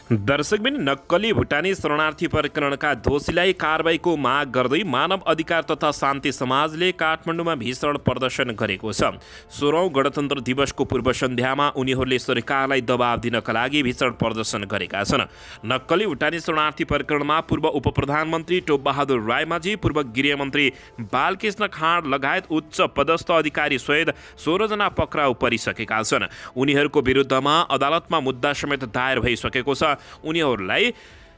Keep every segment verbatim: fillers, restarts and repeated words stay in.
दर्शकबिन नक्कली भुटानी शरणार्थी प्रकरणका दोषीलाई कारबाहीको माग गर्दै मानव अधिकार तथा शान्ति समाजले काठमाडौँमा भीषण प्रदर्शन गरेको छ। सोह्रौं गणतन्त्र दिवसको पूर्व सन्ध्यामा उनीहरूले सरकारलाई दबाब दिनका लागि भीषण प्रदर्शन गरेका छन्। नक्कली भुटानी शरणार्थी प्रकरणमा पूर्व उपप्रधानमन्त्री टोपबहादुर रायमाझी, पूर्व गृहमन्त्री बालकृष्ण खाँड लगायत उच्च पदस्थ अधिकारी सहित सोह्र जना पक्राउ परिसकेका छन्। उनीहरूको विरुद्धमा अदालतमा मुद्दा समेत दायर भइसकेको छ। उनीहरूलाई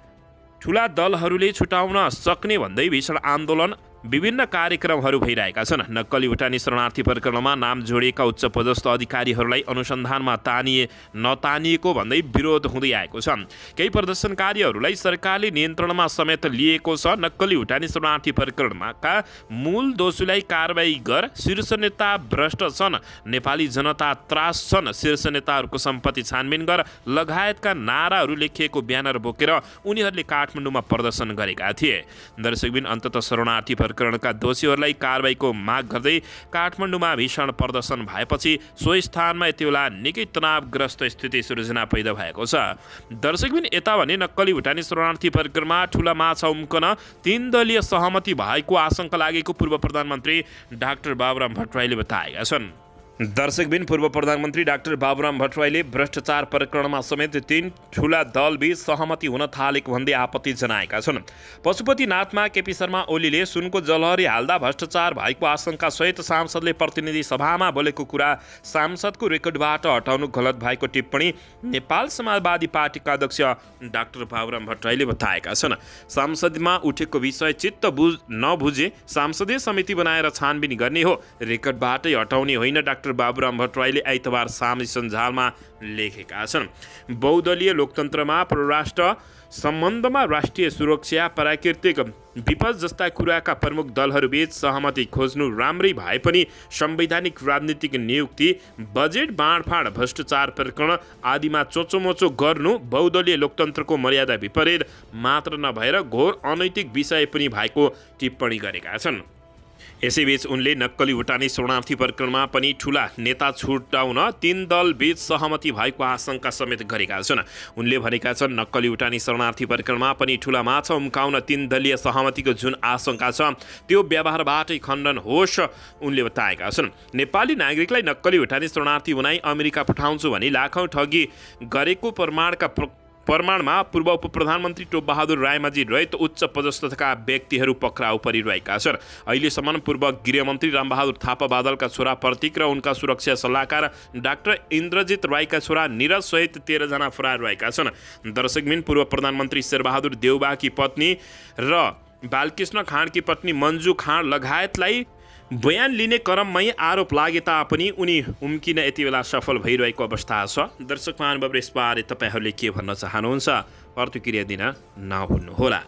ठुला दलहरूले छुटाउन सक्ने भन्दै भीषण आन्दोलन विभिन्न कार्यक्रमहरू भइरहेका छन्। नक्कली भुटानी शरणार्थी प्रकरणमा नाम जोडिएका उच्च पदस्थ अधिकारीहरूलाई अनुसन्धानमा तानिए नतानिएको भन्दै विरोध हुँदै आएको छ। केही प्रदर्शनकारीहरूलाई सरकारले नियन्त्रणमा समेत लिएको छ। नक्कली भुटानी शरणार्थी प्रकरणका मूल दोषीलाई कारबाही गर, शीर्ष नेता भ्रष्ट छन्, नेपाली जनता त्रास छन्, शीर्ष नेताहरूको सम्पत्ति छानबिन गर लगायतका नाराहरू लेखिएको ब्यानर बोकेर उनीहरूले काठमाडौँमा प्रदर्शन गरेका थिए। दर्शकबिन अन्ततः शरणार्थी प्रकरणका दोषीहरूलाई कारबाहीको माग गर्दै काठमाडौँमा भीषण प्रदर्शन भएपछि सो स्थानमा यति बेला निकै तनावग्रस्त स्थिति सृजना पैदा भएको छ। दर्शकबिन यता भने नक्कली भुटानी शरणार्थी प्रकरणमा ठुला माछा उम्कन तीन दलीय सहमति भएको आशंका लागेको पूर्व प्रधानमन्त्री डाक्टर बाबुराम भट्टराईले बताएका छन्। दर्शकबिन पूर्व प्रधानमन्त्री डाक्टर बाबुराम भट्टराईले भ्रष्टाचार प्रकरणमा समेत तीन ठुला दलबीच सहमति हुन थालेको भन्दै आपत्ति जनाएका छन्। पशुपतिनाथमा केपी शर्मा ओलीले सुनको जलहरी हाल्दा भ्रष्टाचार भएको आशंका सहित सांसदले प्रतिनिधि सभामा बोलेको कुरा सांसदको रेकर्डबाट हटाउनु गलत भएको टिप्पणी नेपाल समाजवादी पार्टीका अध्यक्ष डाक्टर बाबुराम भट्टराईले बताएका छन्। संसदमा उठेको विषय चित्त बुझ नबुझे सांसदीय समिति बनाएर छानबिन गर्ने हो, रेकर्डबाटै हटाउने होइन, डाक्टर बाबुराम भट्टराईले आइतबार सामाजिक सञ्जालमा लेखेका छन्। बहुदलीय लोकतन्त्रमा परराष्ट्र सम्बन्धमा राष्ट्रिय सुरक्षा, प्राकृतिक विपद जस्ता कुराका प्रमुख दलहरूबीच सहमति खोज्नु राम्रै भए पनि संवैधानिक राजनीतिक नियुक्ति, बजेट बाँडफाँड, भ्रष्टाचार प्रकरण आदिमा चोचोमोचो गर्नु बहुदलीय लोकतन्त्रको मर्यादा विपरीत मात्र नभएर घोर अनैतिक विषय पनि भएको टिप्पणी गरेका छन्। यसैबीच उनले नक्कली भुटानी शरणार्थी प्रकरणमा पनि ठुला नेता छुटाउन तीन दल बीच सहमति भएको आशंका समेत गरेका छन्। उनले भनेका छन्, नक्कली भुटानी शरणार्थी प्रकरणमा पनि ठुला माछा उम्काउन तीन दलीय सहमतिको जुन आशंका छ त्यो व्यवहारबाटै खण्डन होस् उनले बताएका छन्। नेपाली नागरिकलाई नक्कली भुटानी शरणार्थी बनाई अमेरिका पठाउँछु भनी लाखौँ ठगी गरेको प्रमाणका प्रमाणमा पूर्व उप प्रधानमन्त्री टोपबहादुर रायमाझी रहित उच्च पदस्थका व्यक्तिहरू पक्राउ परिरहेका छन्। अहिलेसम्म पूर्व गृहमन्त्री रामबहादुर थापा बादलका छोरा प्रतीक र उनका सुरक्षा सल्लाहकार डाक्टर इन्द्रजित राईका छोरा निरज सहित तेह्र जना फरार रहेका छन्। दर्शकबिन पूर्व प्रधानमन्त्री शेरबहादुर देउबाकी पत्नी र बालकृष्ण खाँडकी पत्नी मन्जु खाँड लगायतलाई बयान लिने क्रममै आरोप लागे तापनि उनी उम्किन यति बेला सफल भइरहेको अवस्था छ। दर्शक महानुभाव, यसबारे तपाईँहरूले के भन्न चाहनुहुन्छ प्रतिक्रिया दिन नभुल्नुहोला।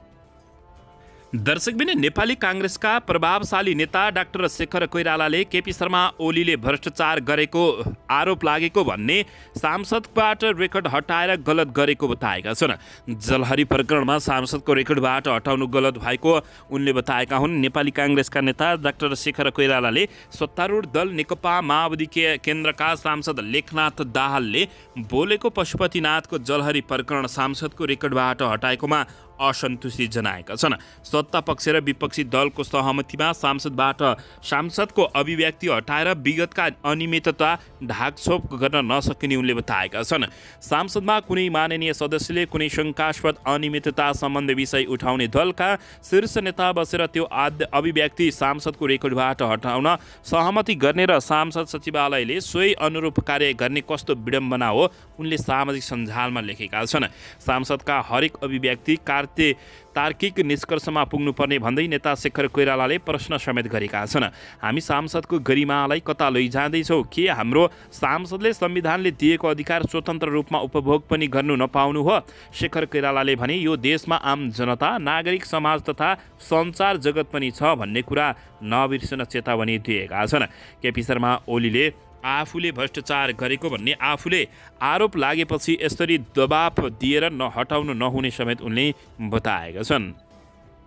दर्शकबिन नेपाली काङ्ग्रेसका प्रभावशाली नेता डाक्टर शेखर कोइरालाले केपी शर्मा ओलीले भ्रष्टाचार गरेको आरोप लागेको भन्ने सांसदबाट रेकर्ड हटाएर गलत गरेको बताएका छन्। जलहरी प्रकरणमा सांसदको रेकर्डबाट हटाउनु गलत भएको उनले बताएका हुन्। नेपाली काङ्ग्रेसका नेता डाक्टर शेखर कोइरालाले सत्तारूढ दल नेकपा माओवादी केन्द्रका सांसद लेखनाथ दाहालले बोलेको पशुपतिनाथको जलहरी प्रकरण सांसदको रेकर्डबाट हटाएकोमा असन्तुष्टि जनाएका छन्। सत्ता पक्ष र विपक्षी दलको सहमतिमा सांसदबाट सांसदको अभिव्यक्ति हटाएर विगतका अनियमितता ढाकछोप गर्न नसकिने उनले बताएका छन्। सांसदमा कुनै माननीय सदस्यले कुनै शङ्कास्पद अनियमितता सम्बन्धी विषय उठाउने दलका शीर्ष नेता बसेर त्यो अभिव्यक्ति सांसदको रेकर्डबाट हटाउन सहमति गर्ने र सांसद सचिवालयले सोही अनुरूप कार्य गर्ने कस्तो विडम्बना हो उनले सामाजिक सञ्जालमा लेखेका छन्। सांसदका हरेक अभिव्यक्ति तार्किक निष्कर्षमा पुग्नुपर्ने भन्दै नेता शेखर कोइरालाले प्रश्न समेत गरेका छन्। हामी सांसदको गरिमालाई कता लैजाँदैछौँ? के हाम्रो सांसदले संविधानले दिएको अधिकार स्वतन्त्र रूपमा उपभोग पनि गर्नु नपाउनु हो? शेखर कोइरालाले भने यो देशमा आम जनता, नागरिक समाज तथा सञ्चार जगत पनि छ भन्ने कुरा नबिर्सन चेतावनी दिएका छन्। केपी शर्मा ओलीले आफूले भ्रष्टाचार गरेको भन्ने आफूले आरोप लागेपछि यसरी दबाब दिएर न हटाउनु नहुने समेत उनले बताएका छन्।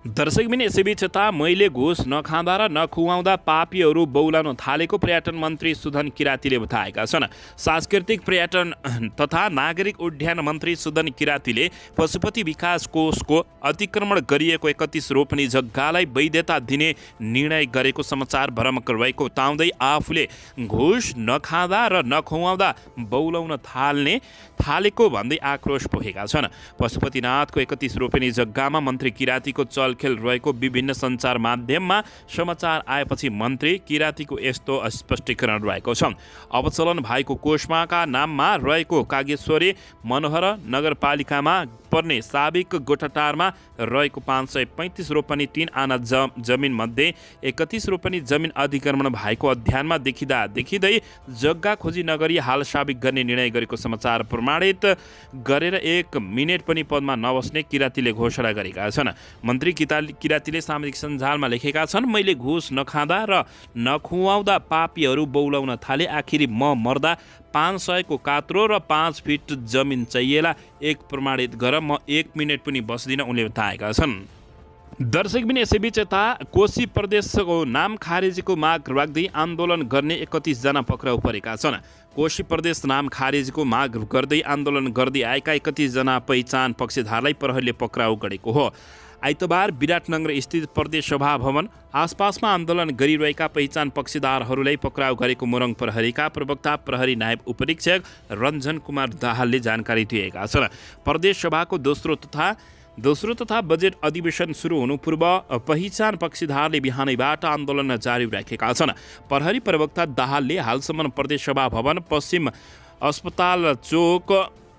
दर्शकबिन यसैबीच यता मैले घुस नखाँदा र नखुवाउँदा पापीहरू बौलाउन थालेको पर्यटन मन्त्री सुधन किरातीले बताएका छन्। सांस्कृतिक पर्यटन तथा नागरिक उड्डयन मन्त्री सुधन किरातीले पशुपति विकास कोषको अतिक्रमण गरिएको एकतिस रोपनी जग्गालाई वैधता दिने निर्णय गरेको समाचार भ्रमक रहेको बताउँदै आफूले घुस नखाँदा र नखुवाउँदा बौलाउन थाल्ने थालेको भन्दै आक्रोश पोखेका छन्। पशुपतिनाथको एकतिस रोपनी जग्गामा मन्त्री किरातीको चलखेल रहेको विभिन्न सञ्चार माध्यममा समाचार आएपछि मन्त्री किरातीको यस्तो स्पष्टीकरण रहेको छ। अवचलन भएको कोषमाका नाममा रहेको कागेश्वरी मनोहर नगरपालिकामा पर्ने साबिक गोठाटारमा रहेको पाँच सय पैँतिस रोपनी तीन आना ज जमिन मध्ये एकतिस रोपनी जमिन अधिक्रमण भएको अध्ययनमा देखिँदा देखिँदै जग्गा खोजी नगरी हाल साबिक गर्ने निर्णय गरेको समाचार प्रमाणित गरेर एक मिनेट पनि पदमा नबस्ने किरातीले घोषणा गरेका छन्। मन्त्री किरातीले सामाजिक सञ्जालमा लेखेका छन्, मैले घुस नखाँदा र नखुवाउँदा पापीहरू बौलाउन थाले। आखिरी म मर्दा पाँच सयको कात्रो र पाँच फिट जमिन चाहिएला, एक प्रमाणित गर, म एक मिनट पनि बस्दिनँ, उनले बताएका छन्। दर्शकबिन यसैबीच यता कोशी प्रदेशको नाम खारेजीको माग राख्दै आन्दोलन गर्ने एकतिसजना पक्राउ परेका छन्। कोशी प्रदेश नाम खारेजीको माग गर्दै आन्दोलन गर्दै आएका एकतिसजना पहिचान पक्षधारलाई प्रहरीले पक्राउ गरेको हो। आइतबार विराटनगर स्थित प्रदेश सभा भवन आसपासमा आन्दोलन गरिरहेका पहिचान पक्षधारहरूलाई पक्राउ गरेको मोरङ प्रहरीका प्रवक्ता प्रहरी नायब उपरीक्षक रञ्जन कुमार दाहालले जानकारी दिएका छन्। प्रदेश सभाको दोस्रो तथा दोस्रो तथा बजेट अधिवेशन सुरु हुनु पूर्व पहिचान पक्षधारले बिहानैबाट आन्दोलन जारी राखेका छन्। प्रहरी प्रवक्ता दाहालले हालसम्म प्रदेश सभा भवन, पश्चिम अस्पताल चोक,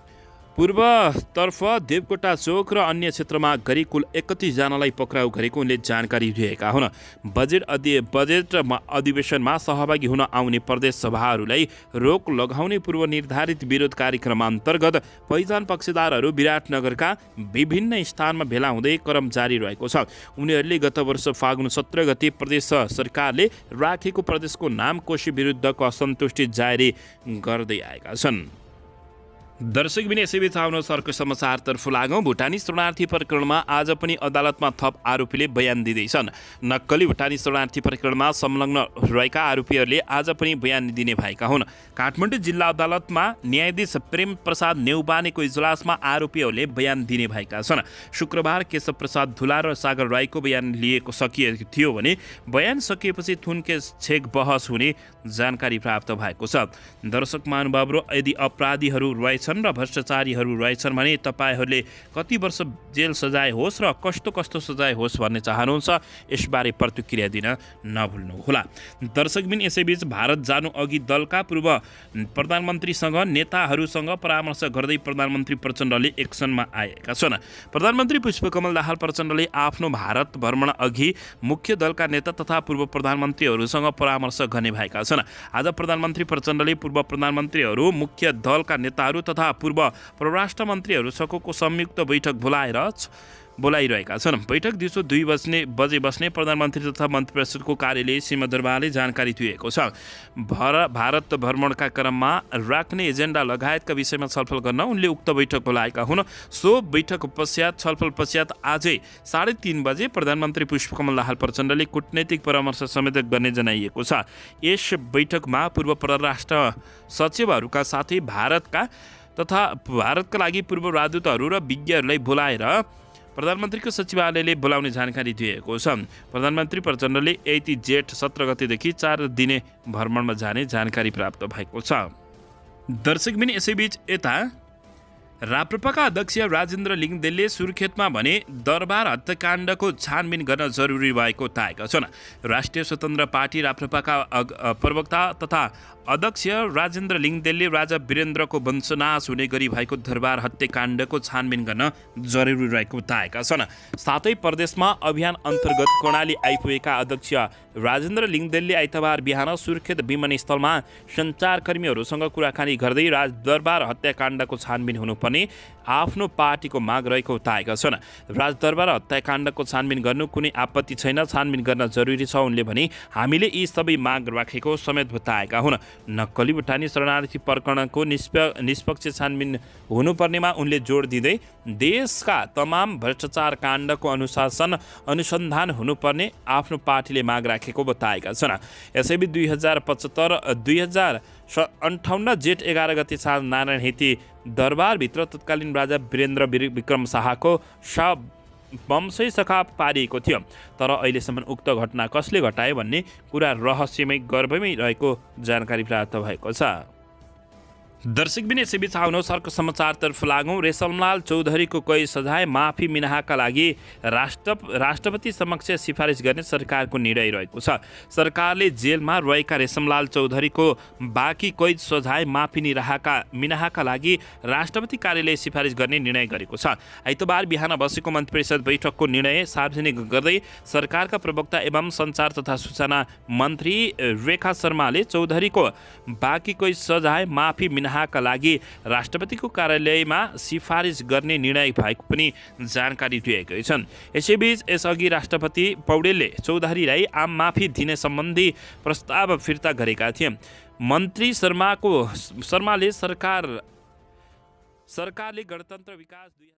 पूर्वतर्फ देवकोटा चोक र अन्य क्षेत्रमा गरी कुल एकतिसजनालाई पक्राउ गरेको उनले जानकारी दिएका हुन्। बजेट अधि बजेट अधिवेशनमा सहभागी हुन आउने प्रदेश सभाहरूलाई रोक लगाउने पूर्व निर्धारित विरोध कार्यक्रम अन्तर्गत पहिचान पक्षधारहरू विराटनगरका विभिन्न स्थानमा भेला हुँदै क्रम जारी रहेको छ। उनीहरूले गत वर्ष फागुन सत्र गते प्रदेश सरकारले राखेको प्रदेशको नाम कोशी विरुद्धको असन्तुष्टि जारी गर्दै आएका छन्। दर्शकबिन यसैबीच आउनुहोस् अर्को समाचारतर्फ लागौँ। भुटानी शरणार्थी प्रकरणमा आज पनि अदालतमा थप आरोपीले बयान दिँदैछन्। नक्कली भुटानी शरणार्थी प्रकरणमा संलग्न रहेका आरोपीहरूले आज पनि बयान दिने भएका हुन्। काठमाडौँ जिल्ला अदालतमा न्यायाधीश प्रेम प्रसाद नेउपानेको इजलासमा आरोपीहरूले बयान दिने भएका छन्। शुक्रबार केशव प्रसाद धुला र सागर राईको बयान लिएको सकिएको थियो भने बयान सकिएपछि थुनके छेक बहस हुने जानकारी प्राप्त भएको छ। दर्शक महानुभावहरू, यदि अपराधीहरू रहेछन् र भ्रष्टाचारीहरू रहेछन् भने तपाईँहरूले कति वर्ष जेल सजाय होस् र कस्तो कस्तो सजाय होस् भन्ने चाहनुहुन्छ, यसबारे प्रतिक्रिया दिन नभुल्नुहोला। दर्शकबिन यसैबीच भारत जानु अघि दलका पूर्व प्रधानमन्त्रीसँग नेताहरूसँग परामर्श गर्दै प्रधानमन्त्री प्रचण्डले एक्सनमा आएका छन्। प्रधानमन्त्री पुष्पकमल दाहाल प्रचण्डले आफ्नो भारत भ्रमण अघि मुख्य दलका नेता तथा पूर्व प्रधानमन्त्रीहरूसँग परामर्श गर्ने भएका छन्। आज प्रधानमन्त्री प्रचण्डले पूर्व प्रधानमन्त्रीहरू, मुख्य दलका नेताहरू तथा पूर्व परराष्ट्र मन्त्रीहरूसँगको संयुक्त बैठक बोलाएर बोलाइरहेका छन्। बैठक दिउँसो दुई बज्ने बजे बस्ने प्रधानमन्त्री तथा मन्त्री परिषदको कार्यालय सिंहदरबारले जानकारी दिएको छ। भर भारत भ्रमणका क्रममा राख्ने एजेन्डा लगायतका विषयमा छलफल गर्न उनले उक्त बैठक बोलाएका हुन्। सो बैठक पश्चात छलफल पश्चात आजै साढे तीन बजे प्रधानमन्त्री पुष्पकमल दाहाल प्रचण्डले कूटनैतिक परामर्श समेत गर्ने जनाइएको छ। यस बैठकमा पूर्व परराष्ट्र सचिवहरूका साथै भारतका तथा भारतका लागि पूर्व राजदूतहरू र विज्ञहरूलाई बोलाएर प्रधानमन्त्रीको सचिवालयले बोलाउने जानकारी दिएको छ। प्रधानमन्त्री प्रचण्डले यति जेठ सत्र गतेदेखि चार दिने भ्रमणमा जाने जानकारी प्राप्त भएको छ। दर्शकबिन यसैबीच यता राप्रपाका अध्यक्ष राजेन्द्र लिङदेलले सुर्खेतमा भने दरबार हत्याकाण्डको छानबिन गर्न जरुरी भएको बताएका छन्। राष्ट्रिय स्वतन्त्र पार्टी राप्रपाका प्रवक्ता तथा अध्यक्ष राजेन्द्र लिङदेलले राजा वीरेन्द्रको वंशनाश हुने गरी भएको दरबार हत्याकाण्डको छानबिन गर्न जरुरी रहेको बताएका छन्। साथै प्रदेशमा अभियान अन्तर्गत कर्णाली आइपुगेका अध्यक्ष राजेन्द्र लिङदेलले आइतबार बिहान सुर्खेत विमानस्थलमा सञ्चारकर्मीहरूसँग कुराकानी गर्दै राजदरबार हत्याकाण्डको छानबिन हुनुपर्ने आफ्नो पार्टीको माग रहेको बताएका छन्। राजदरबार हत्याकाण्डको छानबिन गर्नु कुनै आपत्ति छैन, छानबिन गर्न जरुरी छ उनले भने हामीले यी सबै माग राखेको समेत बताएका हुन्। नक्कली भुटानी शरणार्थी प्रकरणको निष्प निष्पक्ष छानबिन हुनुपर्नेमा उनले जोड दिँदै देशका तमाम भ्रष्टाचार काण्डको अनुशासन अनुसन्धान हुनुपर्ने आफ्नो पार्टीले माग राखेको बताएका छन्। यसैबीच दुई हजार पचहत्तर दुई हजार अन्ठाउन्न जेठ एघार गते साँझ नारायण हेती दरबारभित्र तत्कालीन राजा वीरेन्द्र विक्रम शाहको शव बमसै सखा पारिएको थियो। तर अहिलेसम्म उक्त घटना कसले घटाए भन्ने कुरा रहस्यमय गर्भमै रहेको जानकारी प्राप्त भएको छ। दर्शकबिन यसैबीच आउनुहोस् अर्को समाचारतर्फ लागौँ। रेशमलाल चौधरीको कैद सजाय माफी मिनाहाका लागि राष्ट्र राष्ट्रपति समक्ष सिफारिस गर्ने सरकारको निर्णय रहेको छ। सरकारले जेलमा रहेका रेशमलाल चौधरीको बाँकी कैद सजाय माफी निराहाका मिनाहाका लागि राष्ट्रपति कार्यालय सिफारिस गर्ने निर्णय गरेको छ। आइतबार बिहान बसेको मन्त्री परिषद बैठकको निर्णय सार्वजनिक गर्दै सरकारका प्रवक्ता एवं सञ्चार तथा सूचना मन्त्री रेखा शर्माले चौधरीको बाँकी कैद सजाय माफी मिना का लागि राष्ट्रपतिको कार्यालयमा सिफारिस गर्ने निर्णय भएको पनि जानकारी दिएकै छन्। यसैबीच यसअघि राष्ट्रपति पौडेलले चौधरीलाई आम माफी दिने सम्बन्धी प्रस्ताव फिर्ता गरेका थिए। मन्त्री शर्माको शर्माले सरकार सरकारले गणतन्त्र विकास